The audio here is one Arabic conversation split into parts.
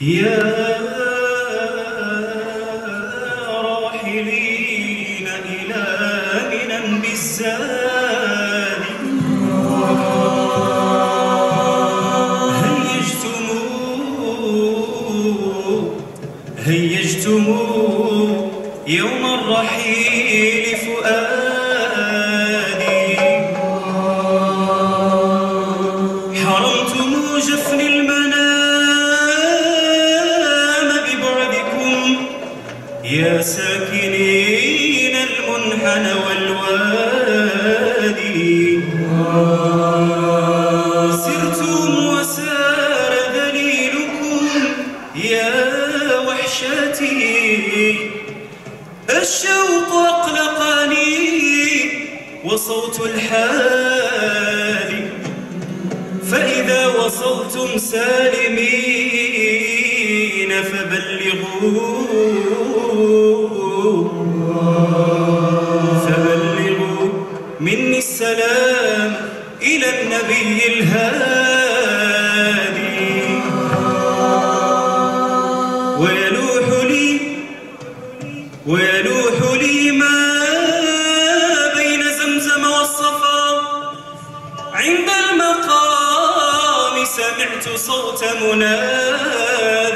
يا راحلين إلى منى بالزاد هيجتم يوم الرحيل فؤادي، حرمتم جفن المنام ببعدكم يا ساكنين المنحنى والوادي، سرتم وسار ذليلكم يا وحشتي، الشوق أقلقني وصوت الحال، فإذا وصلتم سالمين فبلغوا مني السلام إلى النبي الهادي، ويلوح لي ما بين زمزم والصفا، عند المقام سمعت صوت مناد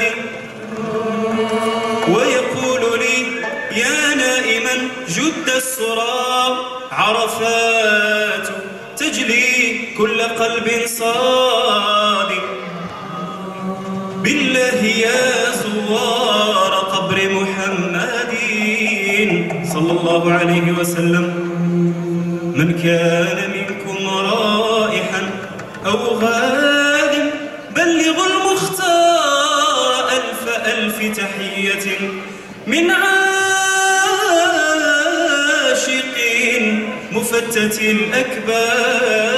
ويقول لي يا نائما جد السرى، عرفات تجلي كل قلب صادق، بالله يا زوار قبر محمد صلى الله عليه وسلم، من كان منكم رائحا أو غاد بلغوا المختار ألف تحية من عاشق مفتت الأكباد.